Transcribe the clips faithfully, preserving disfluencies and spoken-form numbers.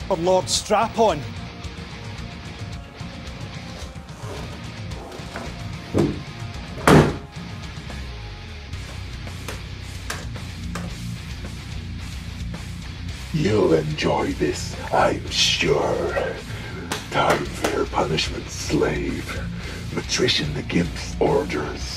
or Lord Strap-on. You'll enjoy this, I'm sure. Time for your punishment, slave. Matrician the Gimp's orders.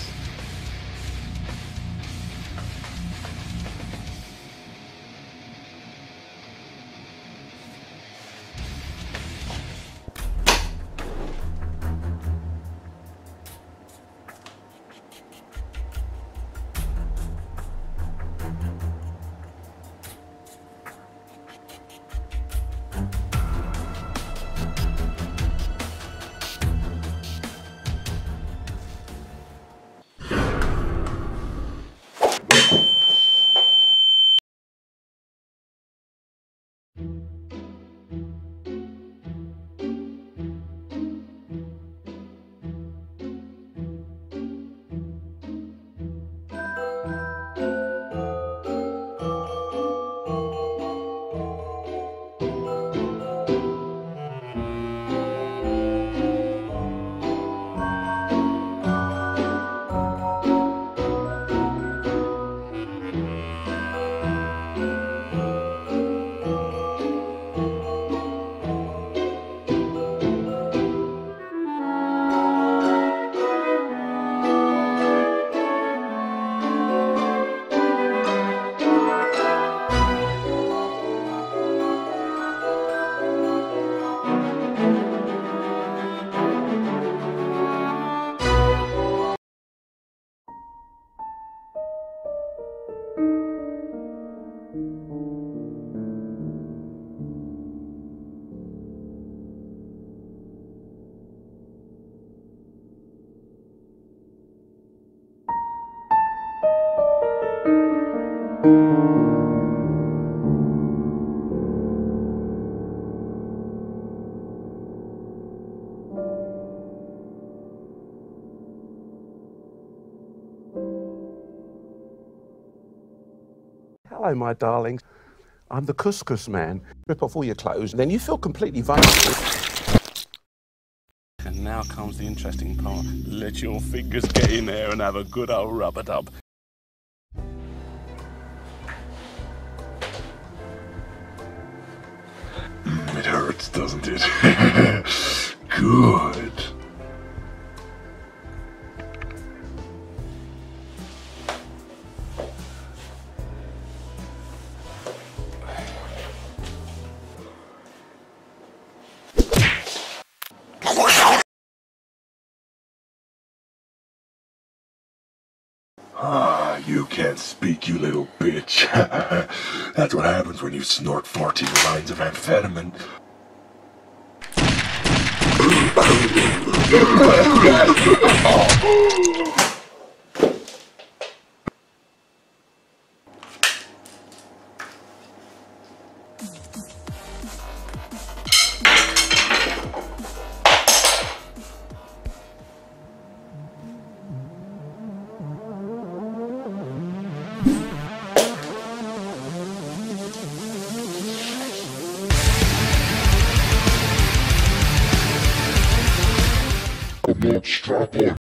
Hello, my darlings. I'm the couscous man. Rip off all your clothes, and then you feel completely vulnerable. And now comes the interesting part. Let your fingers get in there and have a good old rub-a-dub. Mm, it hurts, doesn't it? Good. Ah, you can't speak, you little bitch. That's what happens when you snort fourteen lines of amphetamine. Lord Strap-on.